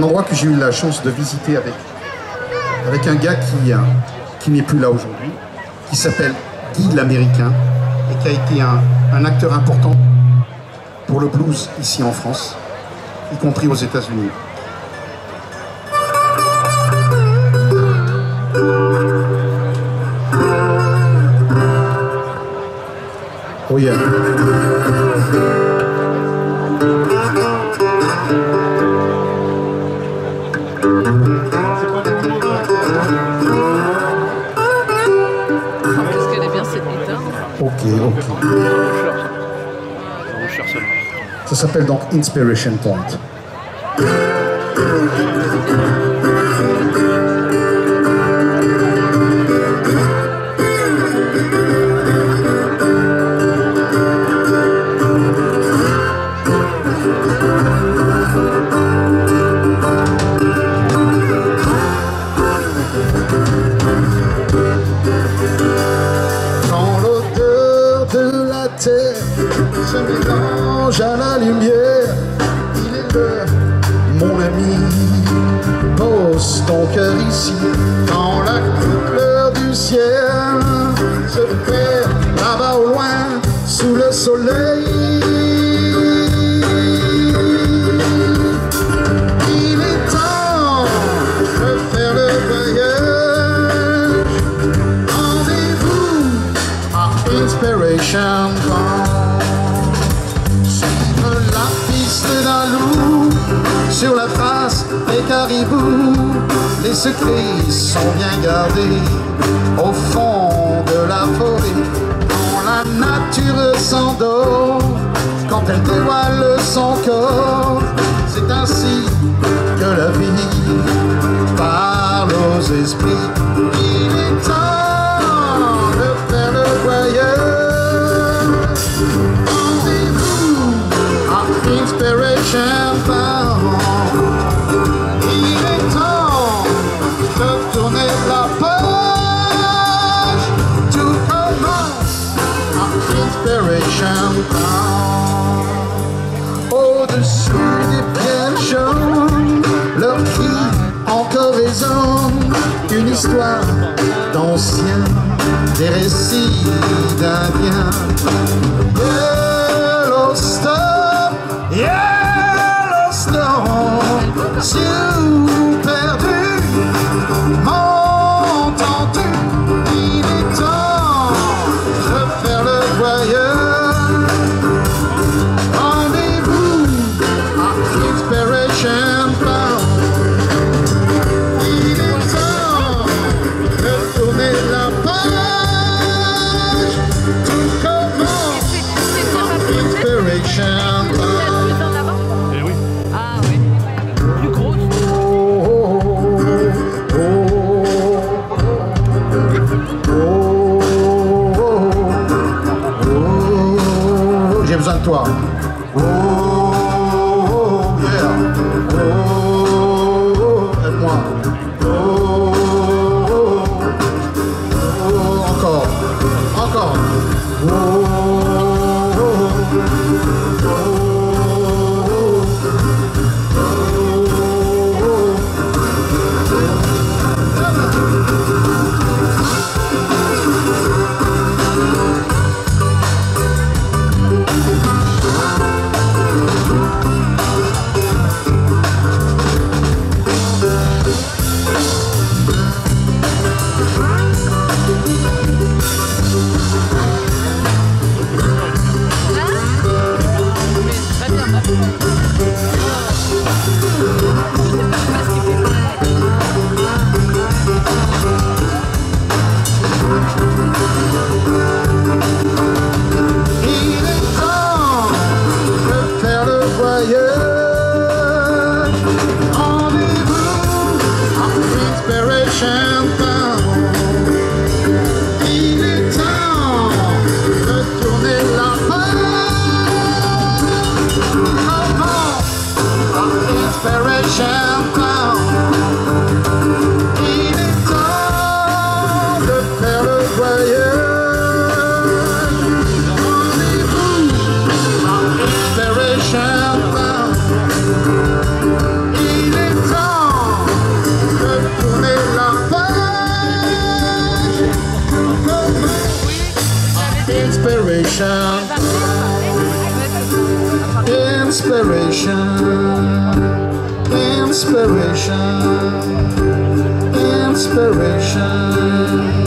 Un endroit que j'ai eu la chance de visiter avec un gars qui n'est plus là aujourd'hui, qui s'appelle Guy l'Américain et qui a été un acteur important pour le blues ici en France, y compris aux États-Unis. Oh yeah. Est-ce qu'elle est bien cette guitare? Ok. Ça s'appelle donc Inspiration Point. Se mélange à la lumière, il est l'heure, mon ami, pose ton cœur ici, quand la couleur du ciel se perd là-bas au loin, sous le soleil. Il est temps de faire le voyage, rendez-vous à Inspiration Point. D'un loup sur la face des caribous, les secrets sont bien gardés au fond de la forêt. Quand la nature s'endort, quand elle dévoile son corps, c'est ainsi que la vie parle aux esprits. Il est temps de faire le voyage, Inspiration Point. Il est temps de tourner la page. Tout commence à Inspiration Point. Au-dessus des pierres jaunes, leur cri encore résonne. Une histoire d'anciens, des récits d'indiens. Yellowstone, Sioux perdu, m'entends-tu? Il est temps de faire le voyage. Rendez-vous à Inspiration Point. Il est temps de tourner la page. Tout commence à Inspiration Point. J'ai besoin de toi. Oh, yeah. Oh, aide-moi. Oh, encore. Encore. Oh, Inspiration Point. Inspiration, inspiration, inspiration.